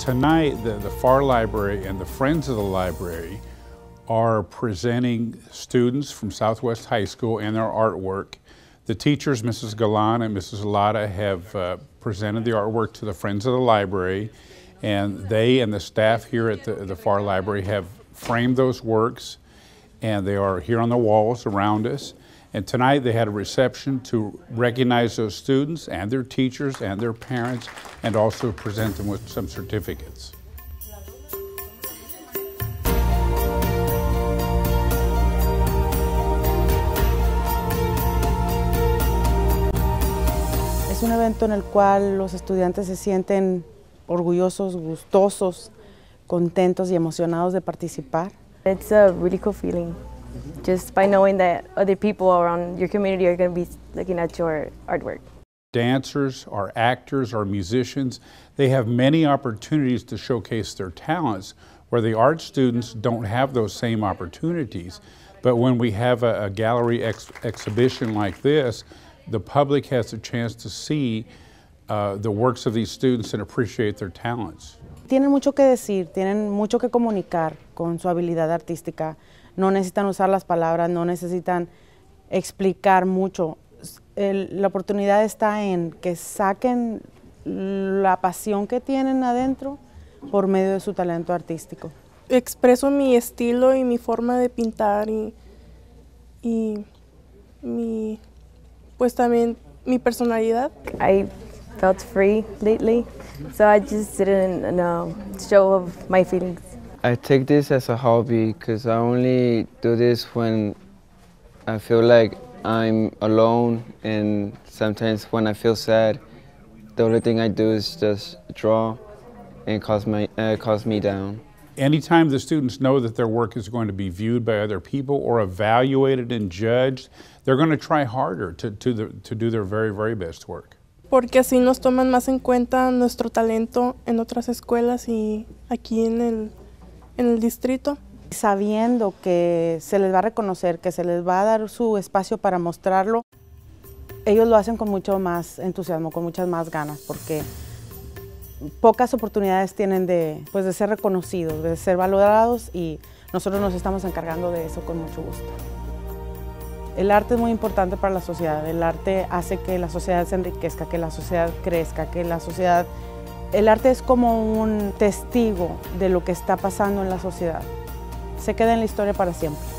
Tonight, the Pharr Library and the Friends of the Library are presenting students from Southwest High School and their artwork. The teachers, Mrs. Galan and Mrs. Lada, have presented the artwork to the Friends of the Library, and they and the staff here at the Pharr Library have framed those works, and they are here on the walls around us. And tonight they had a reception to recognize those students and their teachers and their parents, and also present them with some certificates. Es un evento en el cual los estudiantes se sienten orgullosos, gustosos, contentos y emocionados de participar. It's a really cool feeling, just by knowing that other people around your community are going to be looking at your artwork. Dancers, our actors, our musicians, they have many opportunities to showcase their talents, where the art students don't have those same opportunities. But when we have a gallery exhibition like this, the public has a chance to see the works of these students and appreciate their talents. Tienen mucho que decir, tienen mucho que comunicar con su habilidad artística. No necesitan usar las palabras, no necesitan explicar mucho. La oportunidad está en que saquen la pasión que tienen adentro por medio de su talento artístico. Expreso mi estilo y mi forma de pintar y pues también mi personalidad. I felt free lately, so I just did a show of my feelings. I take this as a hobby because I only do this when I feel like I'm alone, and sometimes when I feel sad, the only thing I do is just draw and calms me down. Anytime the students know that their work is going to be viewed by other people or evaluated and judged, they're going to try harder to do their very, very best work. Porque así nos toman más en cuenta nuestro talento en otras escuelas y aquí en el distrito. Sabiendo que se les va a reconocer, que se les va a dar su espacio para mostrarlo, ellos lo hacen con mucho más entusiasmo, con muchas más ganas, porque pocas oportunidades tienen de ser reconocidos, de ser valorados, y nosotros nos estamos encargando de eso con mucho gusto. El arte es muy importante para la sociedad. El arte hace que la sociedad se enriquezca, que la sociedad crezca, que la sociedad... El arte es como un testigo de lo que está pasando en la sociedad. Se queda en la historia para siempre.